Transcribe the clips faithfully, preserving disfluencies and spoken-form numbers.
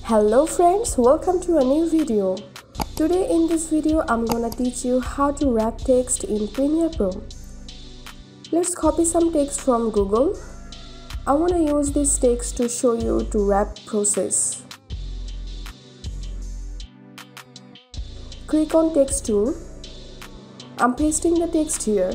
Hello friends, welcome to a new video. Today in this video I'm gonna teach you how to wrap text in Premierepro. Let's copy some text from Google. I wanna use this text to show you to wrap process. Click on text tool. I'm pasting the text here.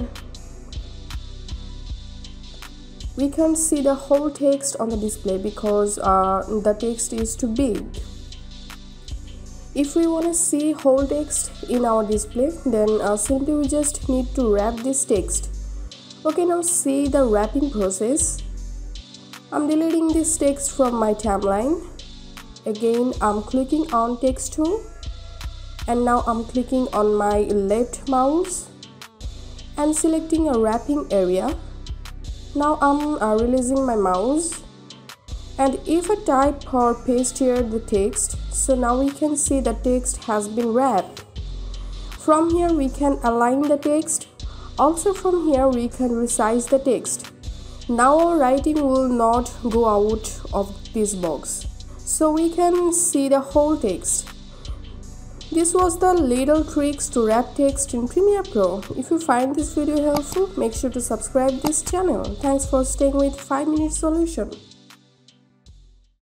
We can't see the whole text on the display because uh, the text is too big. If we want to see whole text in our display, then uh, simply we just need to wrap this text. Okay, now see the wrapping process. I'm deleting this text from my timeline. Again, I'm clicking on text tool, and now I'm clicking on my left mouse and selecting a wrapping area. Now I'm uh, releasing my mouse, and if I type or paste here the text, so now we can see the text has been wrapped. From here we can align the text. Also from here we can resize the text. Now our writing will not go out of this box, so we can see the whole text. This was the little tricks to wrap text in Premierepro. If you find this video helpful, make sure to subscribe this channel. Thanks for staying with five minute solution.